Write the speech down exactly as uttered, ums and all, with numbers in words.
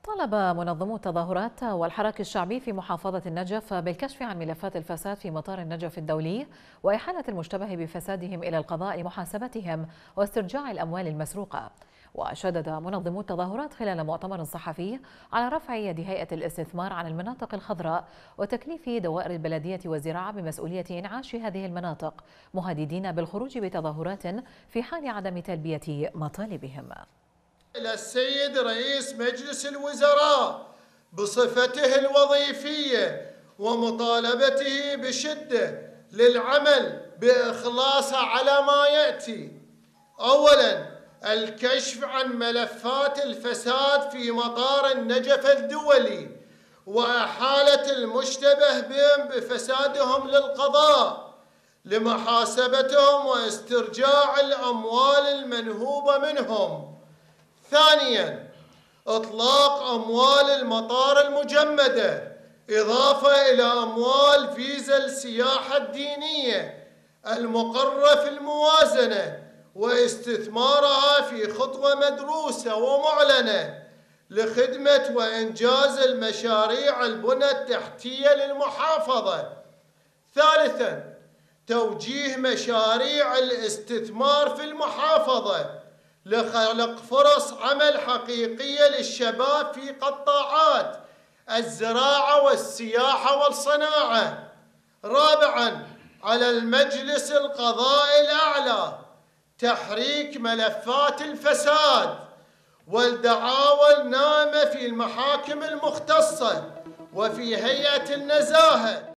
طلب منظمو التظاهرات والحراك الشعبي في محافظة النجف بالكشف عن ملفات الفساد في مطار النجف الدولي وإحالة المشتبه بفسادهم إلى القضاء لمحاسبتهم واسترجاع الأموال المسروقة. وشدد منظمو التظاهرات خلال مؤتمر صحفي على رفع يد هيئة الاستثمار عن المناطق الخضراء وتكليف دوائر البلدية والزراعة بمسؤولية إنعاش هذه المناطق، مهددين بالخروج بتظاهرات في حال عدم تلبية مطالبهم. إلى السيد رئيس مجلس الوزراء بصفته الوظيفية ومطالبته بشدة للعمل بإخلاص على ما يأتي. أولاً، الكشف عن ملفات الفساد في مطار النجف الدولي وإحالة المشتبه بهم بفسادهم للقضاء لمحاسبتهم واسترجاع الأموال المنهوبة منهم. ثانياً، إطلاق أموال المطار المجمدة إضافة إلى أموال فيزا السياحة الدينية المقرة في الموازنة واستثمارها في خطوة مدروسة ومعلنة لخدمة وإنجاز المشاريع البنى التحتية للمحافظة. ثالثاً، توجيه مشاريع الاستثمار في المحافظة لخلق فرص عمل حقيقية للشباب في قطاعات الزراعة والسياحة والصناعة. رابعاً، على المجلس القضائي الأعلى تحريك ملفات الفساد والدعاوى النائمة في المحاكم المختصة وفي هيئة النزاهة.